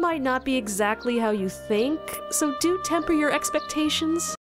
might not be exactly how you think, so do temper your expectations.